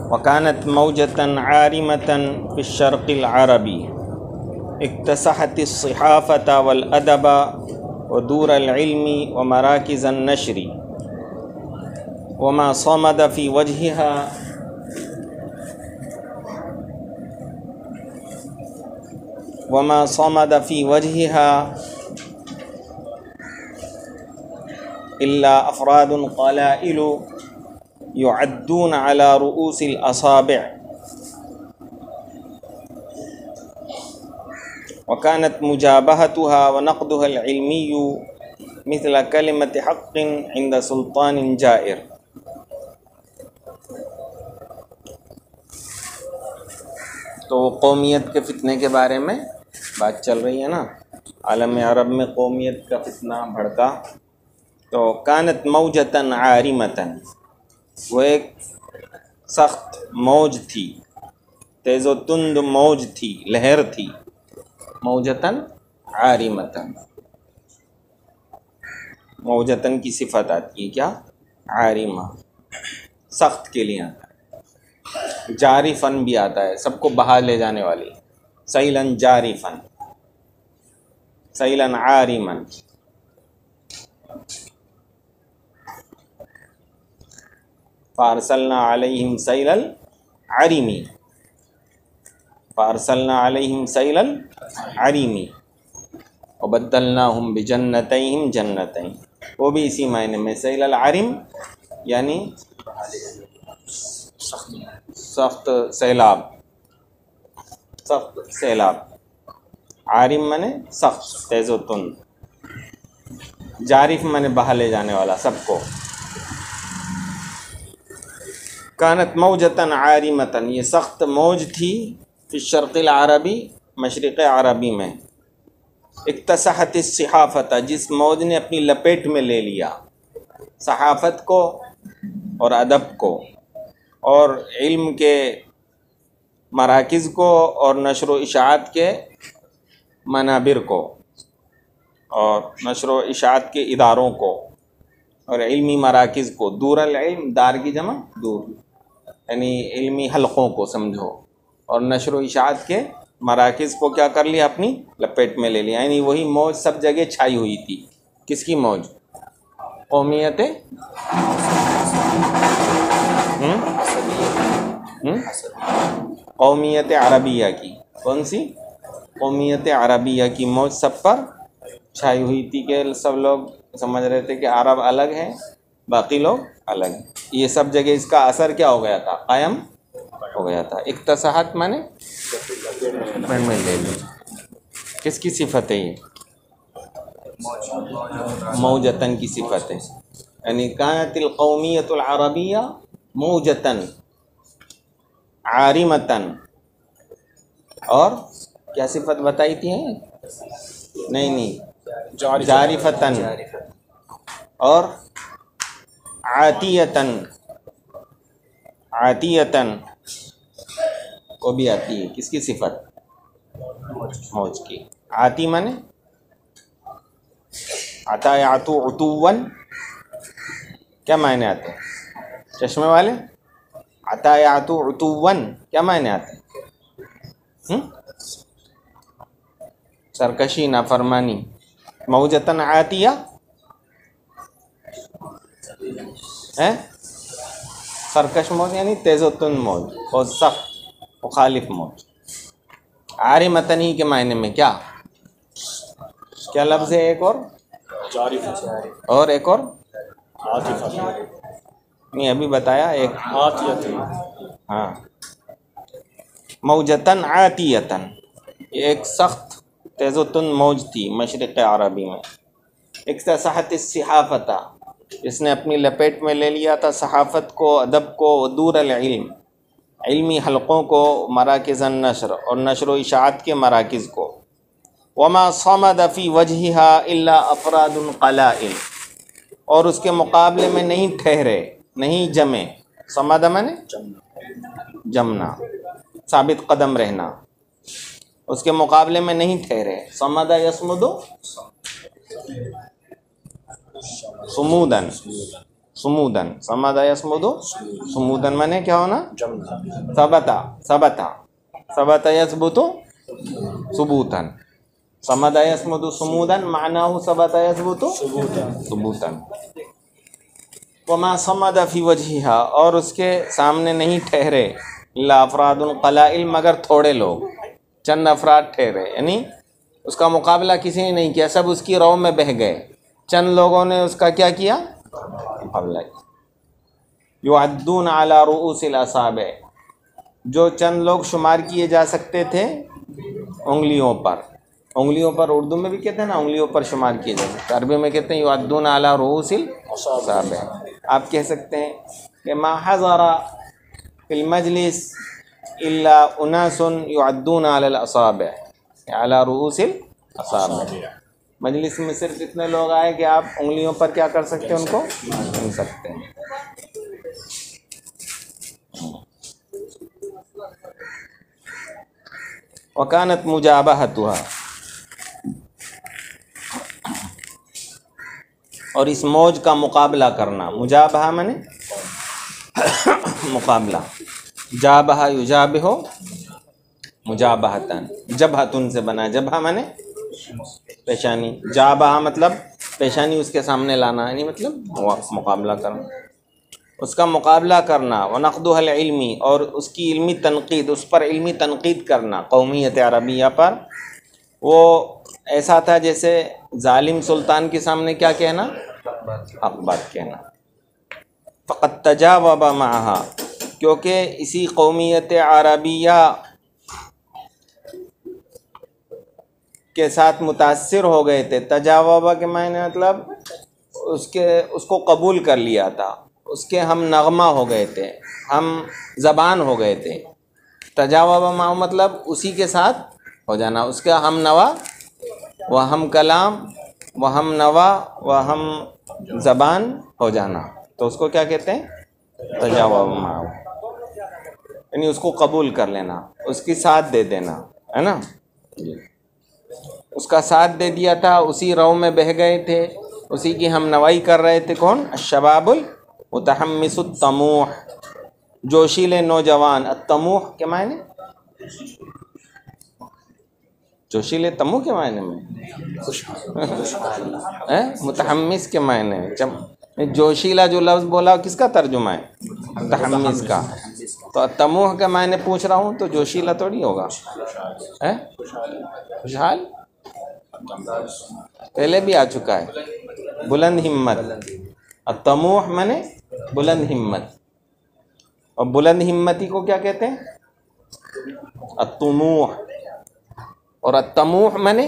वकानत मौजतन आरिमतन फ़िश्शर्क़िल अरबी इक्तसहत अस्सिहाफ़त वल अदब व दूर अल इल्मी व मराकिज़ अन नशरी वमा समद फ़ी वजहिहा इल्ला अफ़रादुन क़लाइलु युअद्दून अला रुऊसिल असाबिअ वकानत मुजाबहतुहा व नक़्दुहा अल इल्मिय्यु मिस्ल कलिमत हक़्क़िन इंद सुल्तानिन जाइर। तो कौमियत के फितने के बारे में बात चल रही है ना, आलम अरब में कौमियत का फितना भड़का। तो कानत मौजतन आरिमतन, वो एक सख्त मौज थी, तेज़ो तुंद मौज थी, लहर थी। मौजतन आरिमतन, मौजतन की सिफत आती है क्या? आरिमा, सख्त के लिए आता है। जारिफन भी आता है, सबको बहा ले जाने वाली। सैलन जारिफन, सैलन आरिमन। फ़अरसलना अलैहिम सैलल अरिमी, फ़अरसलना अलैहिम सैलल अरिमी व बद्दलनाहुम बिजन्नतैहिम जन्नतैन, वो भी इसी मायने में। सैलल अरिम यानी सख्त सैलाब, सख्त सैलाब। आरिम माने सख्त, तेज़ो तुंद। जारिफ माने बहा ले जाने वाला, सबको। कानत मौजतन आरिमतन, ये सख्त मौज थी। फ़िश्शर्क़िल अरबी, मशरिक़ अरबी में। इक्तसहत अस्सिहाफ़त, जिस मौज ने अपनी लपेट में ले लिया सहाफ़त को और अदब को और इल्म के मराकिज़ को और नशर व इशाअत के मनाबिर को और नशर व इशाअत के इदारों को और इल्मी मराकिज़ को। दूर अल इल्म, दार की जमा दूर, यानी इल्मी हलक़ों को समझो। और नशर व इशाअत के मराकिज़ को क्या कर लिया? अपनी लपेट में ले लिया। यानी वही मौज सब जगह छाई हुई थी। किसकी मौज? कौमियत कौमियत अरबिया की। कौन सी? कौमियत अरबिया की मौज सब पर छाई हुई थी कि सब लोग समझ रहे थे कि अरब अलग है, बाकी लोग अलग हैं। ये सब जगह इसका असर क्या हो गया था? कायम हो गया था। इक्तसाहत माने में ले ली। किसकी सिफत है ये? मौजतन की सिफत है। यानी कानतिल कौमियतुल अरबिया मौजतन आरिमतन। और क्या सिफत बताई थी? नहीं, जारिफतन और आतियतन। आतियतन को भी आती है। किसकी सिफत? मौज की। आती माने आता यातु उतुवन, क्या मायने आते हैं? चश्मे वाले। आता यातु उतुवन क्या मायने आते हैं? सरकशी, नाफरमानी। मौजतन आतिया है सरकश मौज, यानी तेज़ोतुन मौज और सख्त मुखालिफ मौज। आरिमतन ही के मायने में क्या लफ्ज़ है? एक और एक और नहीं, अभी बताया एक। हाँ, मौजतन आतियतन, एक सख्त तेज़ोतुन मौज थी मशरिक़ अरबी में। इक्तसहत अस्सिहाफ़ता, इसने अपनी लपेट में ले लिया था सहाफ़त को, अदब को। दूर अल इल्म, इल्मी हलक़ों को। मराकिज़ अन नशर, और नशर व इशाअत के मराकिज़ को। वमा समद फ़ी वजहिहा इल्ला अफ़रादुन क़लाइल, और उसके मुकाबले में नहीं ठहरे, नहीं जमे। समद माने जमना, साबित कदम रहना। उसके मुकाबले में नहीं ठहरे। समदा यसमुदु सुमूदन, सुमूदन, समदा यसमुदु सुमूदन माने क्या होना? सबता सबता सबता यसबुतु सुबूतन, समदा यसमुदु सुमूदन मानाहु सबता यसबुतु सुबूतन। वमा समद फी वजहिहा, और उसके सामने नहीं ठहरे ला अफरादुल कलाइल, मगर थोड़े लोग, चंद अफराद ठहरे, यानी उसका मुकाबला किसी ने नहीं किया, सब उसकी रौ में बह गए, चंद लोगों ने उसका क्या किया? मुकाबला किया। युअद्दून अला रुऊसिल असाबे, जो चंद लोग शुमार किए जा सकते थे उंगलियों पर, उंगलियों पर उर्दू में भी कहते हैं ना, उंगलियों पर शुमार किए जा सकते, अरबी में कहते हैं युअद्दून अला रुऊसिल असाबे। आप कह सकते हैं कि मा हज़रा फिल मजलिस इल्ला उनासुन युअद्दून अला असाबे अला रुऊसिल असाबे। मजलिस में सिर्फ इतने लोग आए कि आप उंगलियों पर क्या कर सकते हैं, उनको गिन सकते हैं। वकानत मुजाबहतुहा, और इस मौज का मुकाबला करना, मुजाबहा माने मुकाबला, जाबहा युजाबिहो मुजाबहतन, जबहतुन से बना, जबहा माने पेशानी, जाबहा मतलब पेशानी उसके सामने लाना, यानी मतलब मुकाबला करना, उसका मुकाबला करना। व नक़्दुहल इल्मी, और उसकी इल्मी तनक़ीद, उस पर इल्मी तनक़ीद करना, कौमियत अरबिया पर। वो ऐसा था जैसे जालिम सुल्तान के सामने क्या कहना? हक़ बात कहना। फ़क़द तजावब मअहा, क्योंकि इसी कौमियत अरबिया के साथ मुतासिर हो गए थे। तजावबा के मायने मतलब उसको कबूल कर लिया था, उसके हम नगमा हो गए थे, हम ज़बान हो गए थे। तजावबा माओ मतलब उसी के साथ हो जाना, उसका हम नवा व हम कलाम व हम नवा व हम ज़बान हो जाना, तो उसको क्या कहते हैं? तजावबा माओ, यानी उसको कबूल कर लेना, उसकी साथ दे देना, है ना। उसका साथ दे दिया था, उसी रौ में बह गए थे, उसी की हम नवाई कर रहे थे। कौन? अशबाबुल मुतहम्मिसुत तमूह, जोशीले नौजवान। तमूह के मायने, जोशीले तमूह के मायने में मुतहम्मिस के मायने, जोशीला जो लफ्ज़ बोला किसका तर्जुमा है? मुतहम्मिस का। तो तमूह के मायने पूछ रहा हूँ, तो जोशीला थोड़ी होगा, है खुशहाल, पहले भी आ चुका है। बुलंद हिम्मत, तमूह माने बुलंद हिम्मत, और बुलंद हिम्मती को क्या कहते हैं? अत्तमूह। और अत्तमूह माने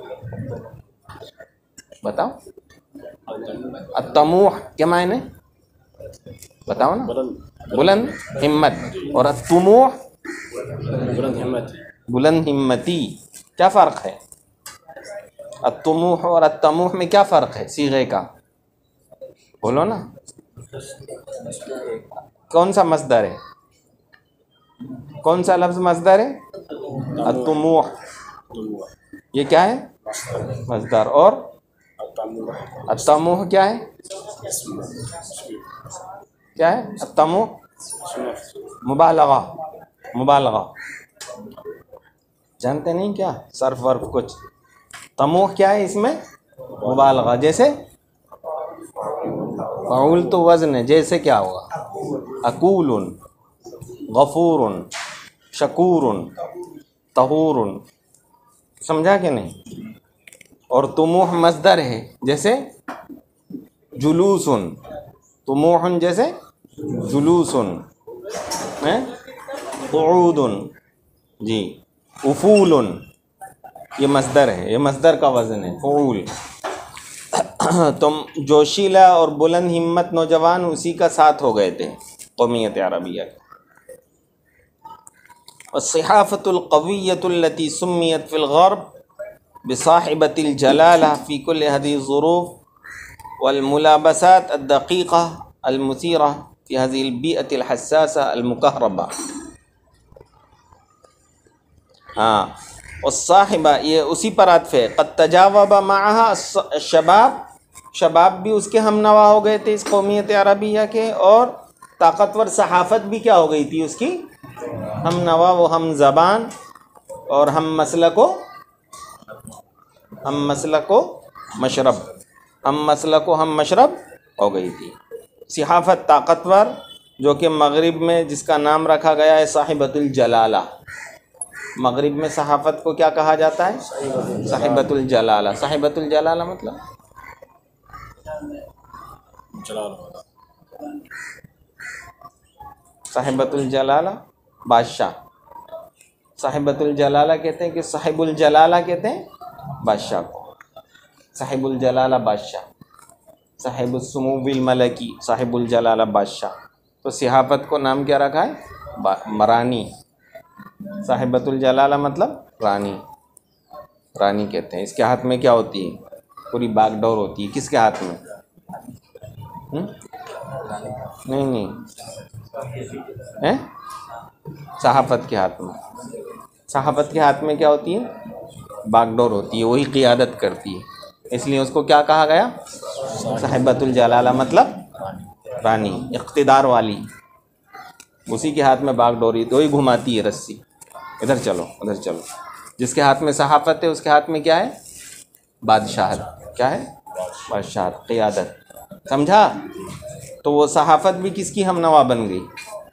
बताओ, अत्तमूह के मायने बताओ ना। बुलंद हिम्मत, और अत्तमूह बुलंद हिम्मती, क्या फ़र्क है? अत्तमूह और अत्तमूह में क्या फ़र्क है सीगे का? बोलो ना, कौन सा मस्दर है? कौन सा लफ्ज़ मस्दर है? अत्तमूह, ये क्या है? मस्दर। और अत्तमूह क्या है? क्या है अत्तमूह? मुबालगा, मुबालगा जानते नहीं क्या? सर्फ वर्फ कुछ। तमूह क्या है इसमें? मुबालगा। जैसे फ़ऊल तो वज़न है, जैसे क्या होगा? अकूलुन, गफूरुन, शकूरुन, तहूरुन, समझा कि नहीं? और तुमूह मस्दर है, जैसे जुलूसुन, तुमूहुन जैसे जुलूसुन, क़ुऊदुन, जी, उफूलुन, ये मस्दर है, ये मस्दर का वज़न है फ़ऊल। तुम जोशीला और बुलंद हिम्मत नौजवान उसी का साथ हो गए थे कौमियत अरबिया। वस्सिहाफ़तुल क़विय्यतुल्लती सुम्मियत फ़िल ग़र्ब बिसाहिबतिल जलाला फ़ी कुल्लि हज़ीहि ज़ुरूफ़ वल मुलाबसात अद्दक़ीक़ा अल मुसीरा फ़ी हज़ीहिल बीअतिल हस्सासा अल मुकहरबा। हाँ, और साहिबा ये उसी पर आत्फ़ है। क़द तजावब मअहा अश्शबाब शबाब भी उसके हम नवा हो गए थे इस कौमियत अरबिया के, और ताकतवर सहाफ़त भी क्या हो गई थी उसकी हम नवा, वो हम ज़बान और हम मसलक मशरब हो गई थी। सहाफ़त ताकतवर, जो कि मगरिब में जिसका नाम रखा गया है साहिबतुल जलाला। मगरिब में सहाफ़त को क्या कहा जाता है? साहिबतुल जलाला। साहिबतुल जलाला मतलब साहिबतुल जलाला बादशाह। साहिबतुल जलाला कहते हैं कि साहिबुल जलाला कहते हैं बादशाह को। साहिबुल जलाला बादशाह, साहिबुस सुमूबिल मलकी, साहिबुल जलाला बादशाह। तो सहाफ़त को नाम क्या रखा है? रानी। साहिबतुल जलाला मतलब रानी, रानी कहते हैं। इसके हाथ में क्या होती है? पूरी बागडोर होती है। किसके हाथ में? नहीं हैं? सहाफ़त के हाथ में। सहाफ़त के हाथ में क्या होती है? बागडोर होती है, वही क़ियादत करती है, इसलिए उसको क्या कहा गया? साहिबतुल जलाला मतलब रानी, इक़्तिदार वाली। उसी के हाथ में बागडोरी, तो वही घुमाती है रस्सी, इधर चलो उधर चलो। जिसके हाथ में सहाफ़त है उसके हाथ में क्या है? बादशाहत। क्या है? बादशाहत, क़ियादत। समझा? तो वो सहाफ़त भी किसकी हम नवा बन गई?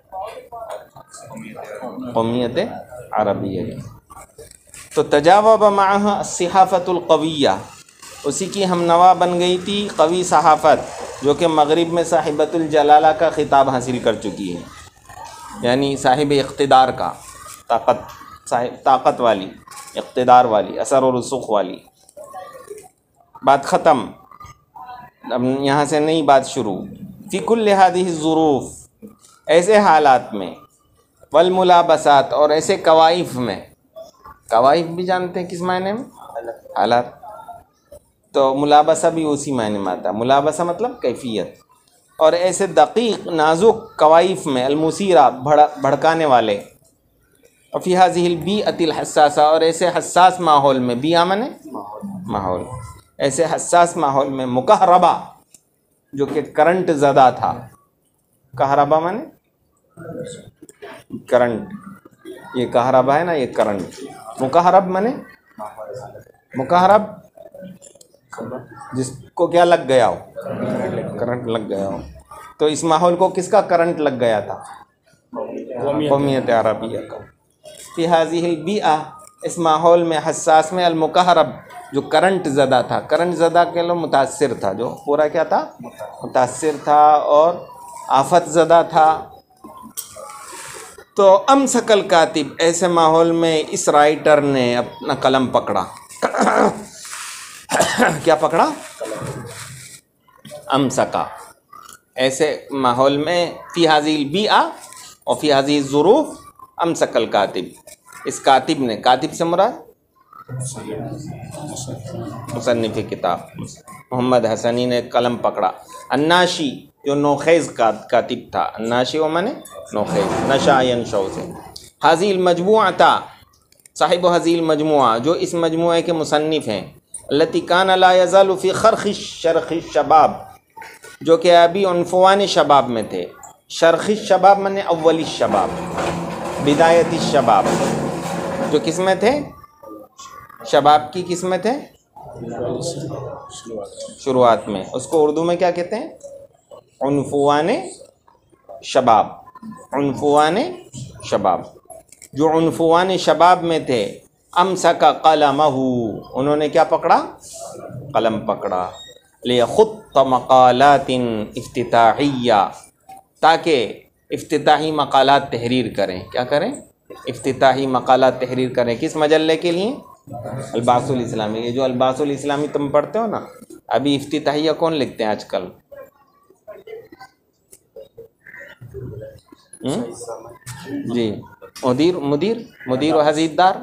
कौमियत अरबिया की। तो तजावब माहा सहाफ़तुल क़विय्या, उसी की हम नवा बन गई थी कवी सहाफ़त, जो कि मगरिब में साहिबतुल जलाला का ख़िताब हासिल कर चुकी है, यानी साहिब इक़्तिदार का, ताकत वाली, इक़्तिदार वाली, असर और रुसूख़ वाली। बात ख़त्म, अब यहाँ से नई बात शुरू। फ़ी कुल्लि हादिहि ज़ुरूफ़, ऐसे हालात में, वल मुलाबसात, और ऐसे कवाइफ में। कवाइफ भी जानते हैं किस मायने में? हालात। तो मुलाबसा भी उसी मायने में आता है। मुलाबसा मतलब कैफियत। और ऐसे दक़ीक़ नाजुक कवाइफ में, अलमुसीरा भड़काने वाले, और फ़ी हाज़िहिल बीअतिल हस्सासा, और ऐसे हस्सास माहौल में, बिया माने माहौल, ऐसे हस्सास माहौल में, मुकहरबा, जो कि करंट ज़दा था। कहरबा माने करंट, ये कहरबा है ना, ये करंट। मुकहरब माने, मुकहरब जिसको क्या लग गया हो? करंट लग गया हो। तो इस माहौल को किसका करंट लग गया था? कौमियत अरबिया का। फ़ी हाज़िहिल बीआ, इस माहौल में, हस्सास में, अलमुकहरब, जो करंट ज़दा था। करंट ज़दा के लो मुतासिर था, जो पूरा क्या था? मुतासिर था और आफत ज़दा था। तो अमसकल कातिब, ऐसे माहौल में इस राइटर ने अपना कलम पकड़ा। क्या पकड़ा? अमसका। ऐसे माहौल में, फ़ी हाज़िहिल बीआ और फ़ी हाज़िहि ज़ुरूफ़, अमसकल कातिब, इस कातिब ने, कातिब से मुराद मुसन्निफ़ किताब मोहम्मद हसनी ने कलम पकड़ा। अन्नाशी, जो नोखेज़ कातिब था। अन्नाशी वो माने नोखेज़, नशा यनशौ से। हाज़िल मजमुआ था, साहिब हाज़िल मजमुआ, जो इस मजमुए के मुसन्निफ़ हैं। अल्लती कान ला यज़ालु फ़ी खरख़िश शरख़िश शबाब, जो कि अभी उन्फ़ुवान शबाब में थे। शरख़िश शबाब माने अव्वली शबाब, बिदायती शबाब, जो किस में थे? शबाब की किस में थे? शुरुआत में। उसको उर्दू में क्या कहते हैं? उन्फ़ुवान शबाब। उन्फ़ुवान शबाब, जो उन्फ़ुवान शबाब में थे। अमसका क़लमहु, उन्होंने क्या पकड़ा? कलम पकड़ा। लियख़ुत्त मक़ालातिन इफ्तिताहिया, ताकि इफ्तिताही मक़ालात तहरीर करें। क्या करें? इफ्तिताही मक़ालात तहरीर करें। किस मजल्ले के लिए? अलबासुल इस्लामी। ये जो अलबासुल इस्लामी तुम पढ़ते हो ना, अभी इफ्तिताहिया कौन लिखते हैं आजकल? जी, मुदीर व हज़ीरदार,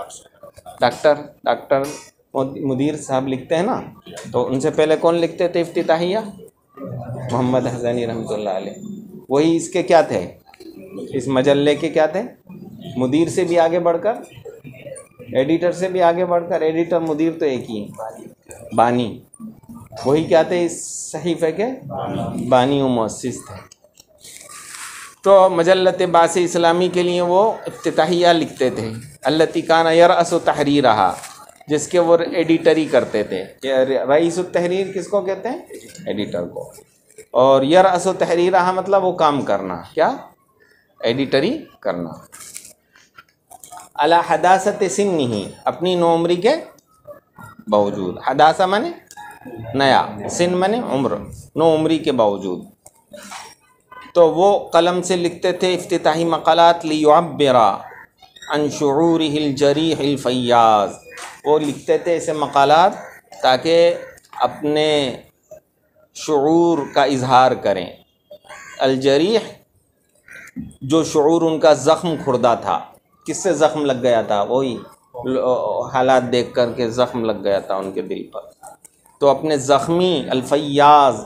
डॉक्टर मुदीर साहब लिखते हैं ना। तो उनसे पहले कौन लिखते थे इफ्तिताहिया? मोहम्मद हसनी रहमतुल्लाह अलैह। वही इसके क्या थे? इस मजल्ले के क्या थे? मुदीर से भी आगे बढ़कर, एडिटर से भी आगे बढ़कर, एडिटर मुदीर तो एक ही, बानी। वही क्या थे इस सहीफ़े के बानी व मुअस्सिस थे। तो मजल्लत बास इस्लामी के लिए वो इफ्तिताहिया लिखते थे, अल्लती काना यरअसु तहरीरहा, जिसके वो एडिटरी करते थे। रईसुत तहरीर किसको कहते हैं? एडिटर को। और यरअसु तहरीरहा मतलब वो काम करना, क्या? एडिटरी करना। अला हदासत सिन्निही, अपनी नौमरी के बावजूद। हदासा माने नया, सिन माने उम्र, नौमरी के बावजूद। तो वो कलम से लिखते थे इफ्तिताही मक़ालात लियुअब्बिरा अन शुऊरिहिल जरीहिल फ़य्याज़। वो लिखते थे ऐसे मक़ालात ताकि अपने शुऊर का इजहार करें। अलजरीह, जो शुऊर उनका ज़ख्म खुर्दा था, किससे ज़ख्म लग गया था? वही हालात देख कर के ज़ख्म लग गया था उनके दिल पर। तो अपने ज़ख्मी अल्फ़य्याज़,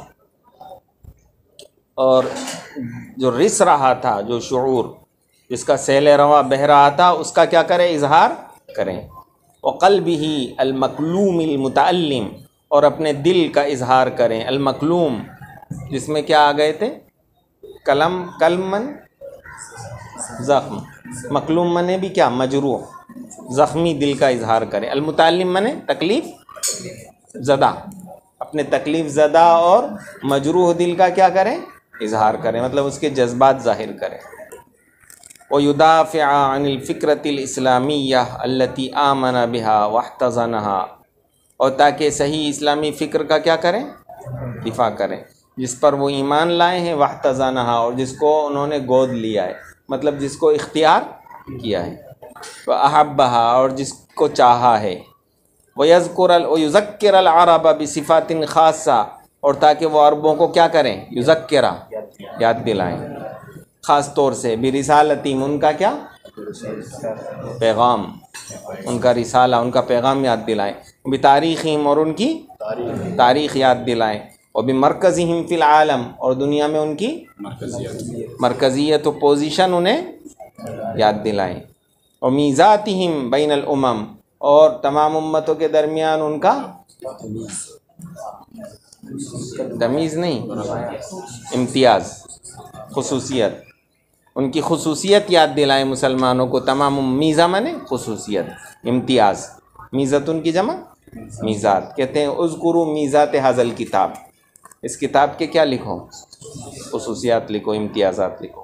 और जो रिस रहा था, जो शुऊर जिसका सैल रवा बह रहा था, उसका क्या करें? इजहार करें। व क़ल्बिही अल-मकलूमिल मुतअल्लिम, और अपने दिल का इजहार करें। अल-मकलूम जिसमें क्या आ गए थे? कलम, कल्म मन ज़ख्म, मकलूम मने भी क्या? मजरूह, ज़ख्मी दिल का इजहार करें। अल-मुतअल्लिम मने तकलीफ़ ज़दा, अपने तकलीफ़ ज़दा और मजरूह दिल का क्या करें? इजहार करें, मतलब उसके जज्बात ज़ाहिर करें। व युदाफ़िअ अनिल फ़िक्रतिल इस्लामिय्या अल्लती आमना बिहा वहतज़नहा, और ताकि सही इस्लामी फ़िक्र का क्या करें? दिफा करें, जिस पर वो ईमान लाए हैं। वहतज़नहा, और जिसको उन्होंने गोद लिया है, मतलब जिसको इख्तियार किया है। व अहब्बहा, और जिसको चाहा है। व युज़क्किरल अरब बिसिफ़ातिन ख़ासा, और ताकि वो अरबों को क्या करें? युज़क्किरा, याद दिलाएं, ख़ास तौर से। बिरिसालतीम, उनका क्या? पैगाम, उनका रिसाला, उनका पैगाम याद दिलाएं। बितारीख़िम, और उनकी तारीख़ याद दिलाएं। और बिमरकज़िहिम फ़िल आलम, और दुनिया में उनकी मरकज़ियत, पोजीशन उन्हें याद दिलाएं। और मीज़ातिहिम बैनल उमम, और तमाम उम्मतों के दरमियान उनका तमीज़ नहीं, इम्तियाज़, खुसूसियत, उनकी खुसूसियत याद दिलाएं मुसलमानों को। तमाम मीज़ा माने खुसूसियत, इम्तियाज़, मीज़तुन की जमा मीज़ात। कहते हैं उज़कुरू मीज़ात हाज़ल किताब, इस किताब के क्या लिखो? खुसूसियात लिखो, इम्तियाज़ात लिखो।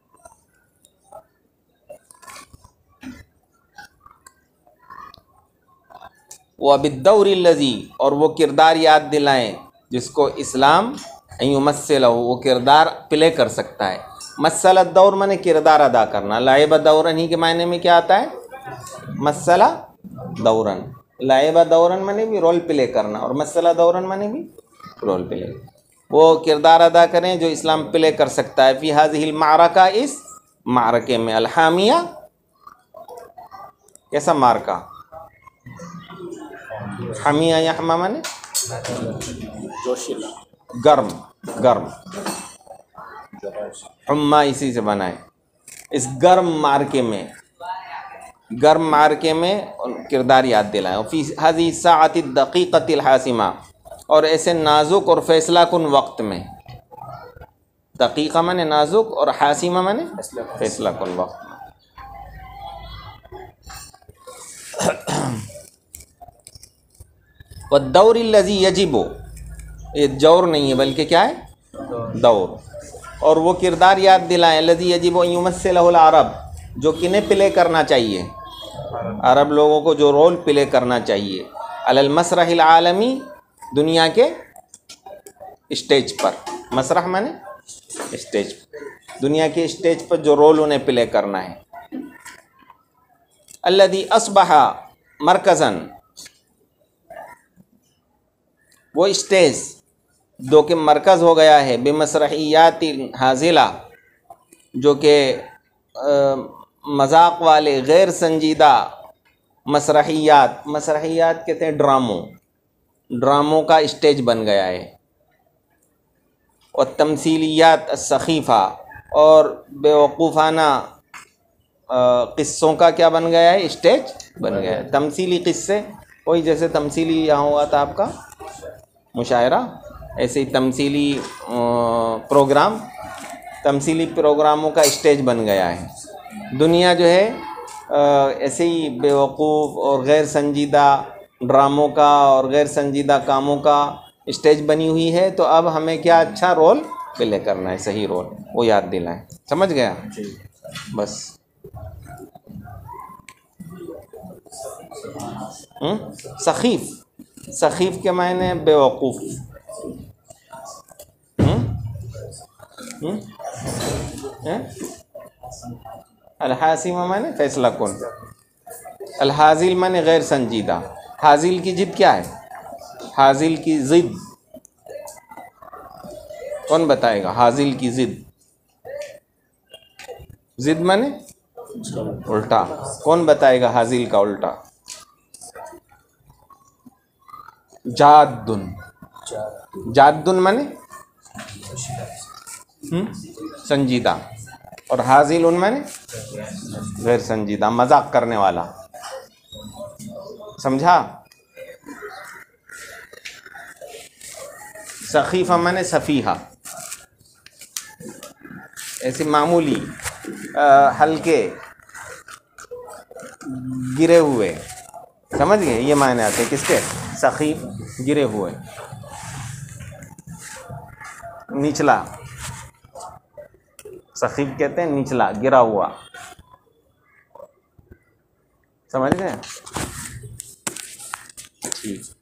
व बिद्दौरिल्लज़ी, और वो किरदार याद दिलाएं जिसको इस्लाम युमस्सिल, वो किरदार प्ले कर सकता है। मस्सला दौर माने किरदार अदा करना। लाइबा दौरन ही के मायने में क्या आता है? मस्सला दौरन, लाइबा दौरन माने भी रोल प्ले करना, और मस्सला दौरन माने भी रोल प्ले। वो किरदार अदा करें जो इस्लाम प्ले कर सकता है। फ़ी हाज़िहिल मारका, इस मारके में। अलहामिया, कैसा मारका? हमिया यहमा माने जोशिला, गर्म, गर्म, हुम्मा इसी से बनाए। इस गर्म मारके में, गर्म मारके में किरदार याद दिलाएं। फ़ी हाज़िही साअति दक़ीक़तिल हासिमा, और ऐसे नाजुक और फैसला कुन वक्त में। दक़ीक़ा माने नाजुक, और हासिमा माने फैसला कुन वक्त में। वद्दौरिल्लज़ी यजिबु, ये जौर नहीं है बल्कि क्या है? दौर। और वो किरदार याद दिलाएं लज़ी यजिबु युमस्सिलहुल अरब, जो किन्हें प्ले करना चाहिए? अरब लोगों को जो रोल प्ले करना चाहिए। अलल मसरहिल आलमी, दुनिया के स्टेज पर। मसरह माने स्टेज, दुनिया के स्टेज पर जो रोल उन्हें प्ले करना है। अल्लज़ी अस्बहा मरकज़न, वो स्टेज जो कि मरकज़ हो गया है। बेमसरहियात हाजिला, जो कि मजाक वाले गैर संजीदा मसरहियात, मसरहियात कहते हैं ड्रामों, ड्रामों का स्टेज बन गया है। और तमसीलियात सखीफ़ा, और बेवकूफ़ाना क़िस्सों का क्या बन गया है? स्टेज बन गया है। तमसीली क़िस्से, वही जैसे तमसीली यहाँ हुआ था आपका मुशायरा, ऐसे ही तमसीली प्रोग्रामों का स्टेज बन गया है। दुनिया जो है ऐसे ही बेवकूफ़ और गैर संजीदा ड्रामों का और गैर संजीदा कामों का स्टेज बनी हुई है। तो अब हमें क्या अच्छा रोल प्ले करना है, सही रोल, वो याद दिलाएं। समझ गया? बस। सखीफ़ के मायने बेवकूफ़। अलहासिम माने फैसला कौन, अलहाजिल माने गैर संजीदा। हाजिल की जिद क्या है? हाजिल की जिद कौन बताएगा? हाजिल की जिद, जिद माने उल्टा, कौन बताएगा हाजिल का उल्टा? जाद्दुन, जाद्दुन माने संजीदा, और हाजिल माने गैर संजीदा, मजाक करने वाला। समझा? सखीफा माने सफीहा, ऐसे मामूली हल्के गिरे हुए। समझ गए? ये मायने आते हैं किसके? सखीफ, गिरे हुए, निचला। सखीफ कहते हैं निचला, गिरा हुआ। समझ गए? ठीक।